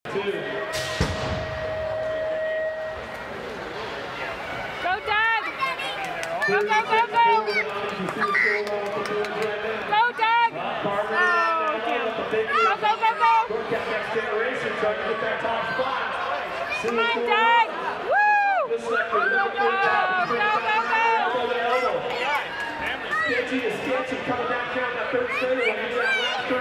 Go, Doug! Go, go, go, go! Go, Doug! Oh, go, go, go, go! Come on, Doug! Woo! Go, go, go, go! Sketchy is Sketchy coming down, counting that third straight.